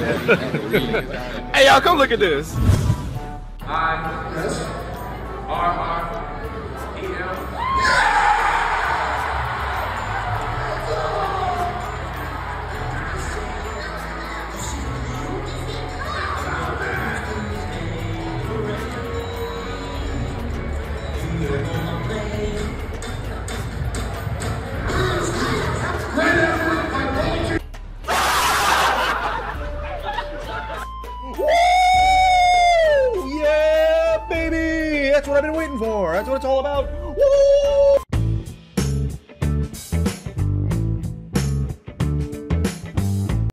Hey, y'all, come look at this. Yeah, baby! That's what I've been waiting for. That's what it's all about.